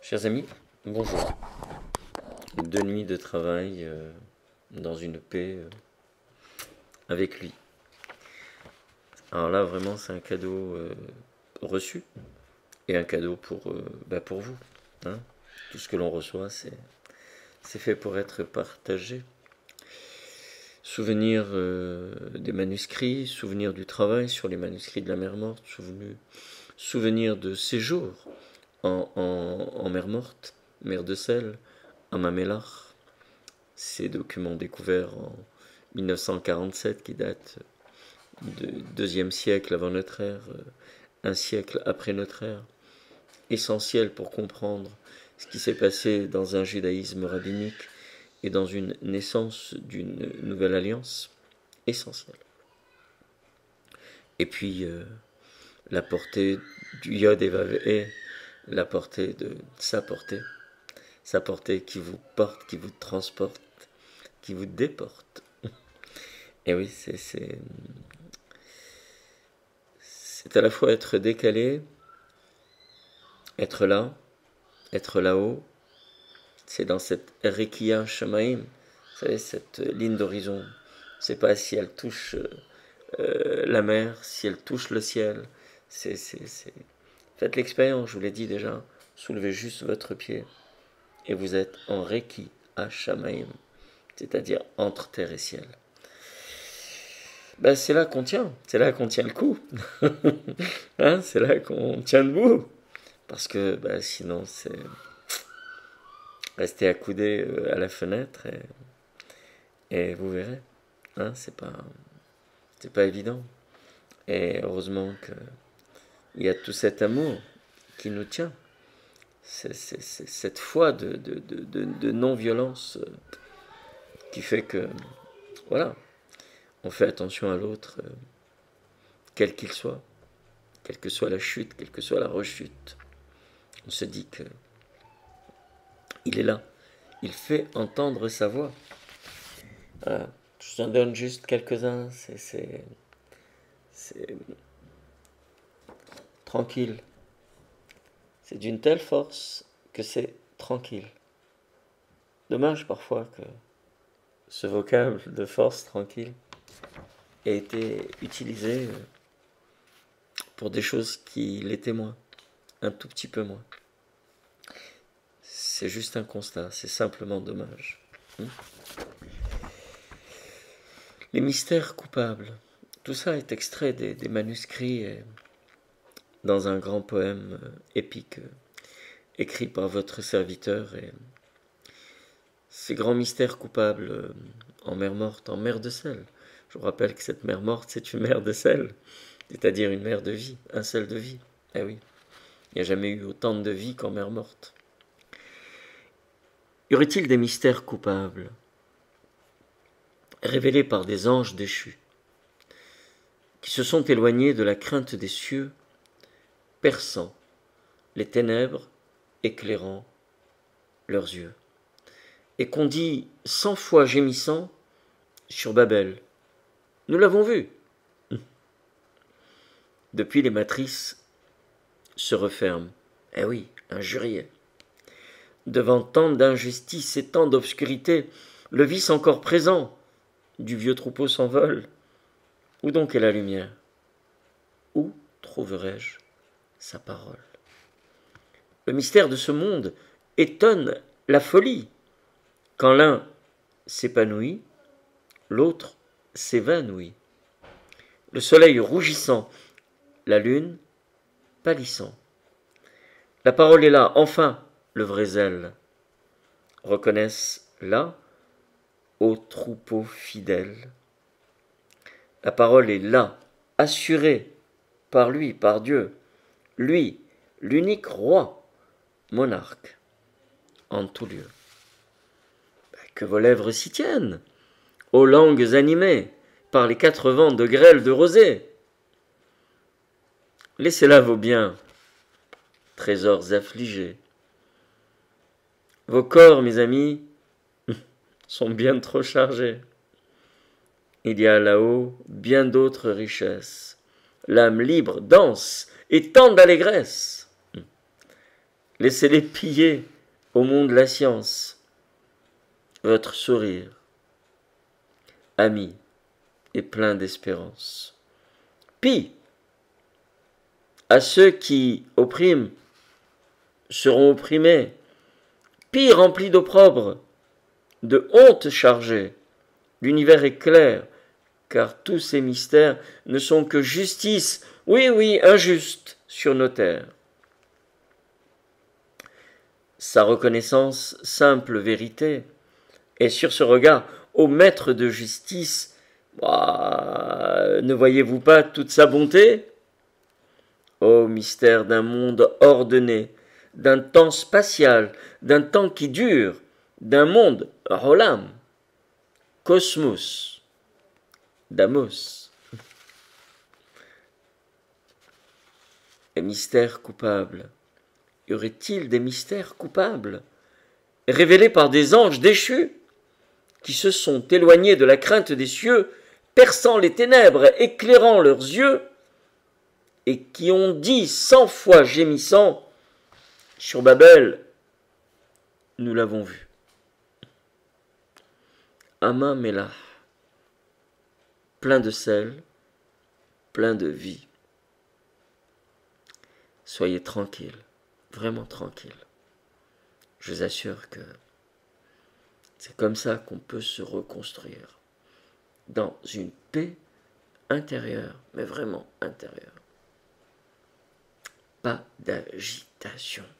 Chers amis, bonjour. 2 nuits de travail dans une paix avec lui. Alors là, vraiment, c'est un cadeau reçu et un cadeau pour vous. Hein. Tout ce que l'on reçoit, c'est fait pour être partagé. Souvenir des manuscrits, souvenir du travail sur les manuscrits de la mer morte, souvenir de séjours en mer morte, mer de sel, à Mamelach. Ces documents découverts en 1947 qui datent du IIe siècle avant notre ère, un siècle après notre ère, essentiels pour comprendre ce qui s'est passé dans un judaïsme rabbinique et dans une naissance d'une nouvelle alliance, essentielle. Et puis, la portée du Yod et Vav et la portée de sa portée qui vous porte, qui vous transporte, qui vous déporte. Et oui, c'est à la fois être décalé, être là, être là-haut. C'est dans cette Rekia Shamaim, vous savez, cette ligne d'horizon. Je ne sais pas si elle touche la mer, si elle touche le ciel. Faites l'expérience, je vous l'ai dit déjà. Soulevez juste votre pied et vous êtes en Reki Shamaim, c'est-à-dire entre terre et ciel. Ben, c'est là qu'on tient le coup. Hein, c'est là qu'on tient debout. Parce que sinon, c'est rester accoudé à la fenêtre et vous verrez. Hein, c'est pas évident. Et heureusement qu'il y a tout cet amour qui nous tient. C'est cette foi de non-violence qui fait que, voilà, on fait attention à l'autre, quel qu'il soit, quelle que soit la chute, quelle que soit la rechute. On se dit que il est là, il fait entendre sa voix. Voilà. Je vous en donne juste quelques-uns, c'est tranquille. C'est d'une telle force que c'est tranquille. Dommage parfois que ce vocable de force tranquille ait été utilisé pour des choses qui l'étaient moins, un tout petit peu moins. C'est juste un constat, c'est simplement dommage. Les mystères coupables, tout ça est extrait des manuscrits dans un grand poème épique écrit par votre serviteur. Et ces grands mystères coupables en mer morte, en mer de sel. Je vous rappelle que cette mer morte, c'est une mer de sel, c'est-à-dire une mer de vie, un sel de vie. Eh oui, il n'y a jamais eu autant de vie qu'en mer morte. Y aurait-il des mystères coupables révélés par des anges déchus qui se sont éloignés de la crainte des cieux, perçant les ténèbres, éclairant leurs yeux, et qu'on dit 100 fois gémissant sur Babel, nous l'avons vu. Depuis les matrices se referment, eh oui, injuriés. Devant tant d'injustice et tant d'obscurité, le vice encore présent du vieux troupeau s'envole. Où donc est la lumière? Où trouverai-je sa parole? Le mystère de ce monde étonne la folie. Quand l'un s'épanouit, l'autre s'évanouit. Le soleil rougissant, la lune pâlissant. La parole est là, enfin, le vrai zèle. Reconnaissent là, ô troupeau fidèle. La parole est là, assurée par lui, par Dieu. Lui, l'unique roi, monarque, en tout lieu. Que vos lèvres s'y tiennent, ô langues animées par les 4 vents de grêle de rosée. Laissez là vos biens, trésors affligés. Vos corps, mes amis, sont bien trop chargés. Il y a là-haut bien d'autres richesses. L'âme libre danse et tant d'allégresse. Laissez-les piller au monde la science. Votre sourire, ami, est plein d'espérance. Pis, à ceux qui oppriment seront opprimés. Pis, remplis d'opprobre, de honte chargés. L'univers est clair, car tous ces mystères ne sont que justice, oui, oui, injuste, sur nos terres. Sa reconnaissance, simple vérité, et sur ce regard, ô maître de justice, ne voyez-vous pas toute sa bonté? Ô mystère d'un monde ordonné, d'un temps spatial, d'un temps qui dure, d'un monde, Rolam, Cosmos, Damos. Et mystère coupable. Y aurait-il des mystères coupables, révélés par des anges déchus, qui se sont éloignés de la crainte des cieux, perçant les ténèbres, éclairant leurs yeux, et qui ont dit 100 fois gémissant, sur Babel, nous l'avons vu. Ama Melach, plein de sel, plein de vie. Soyez tranquilles, vraiment tranquilles. Je vous assure que c'est comme ça qu'on peut se reconstruire, dans une paix intérieure, mais vraiment intérieure. Pas d'agitation.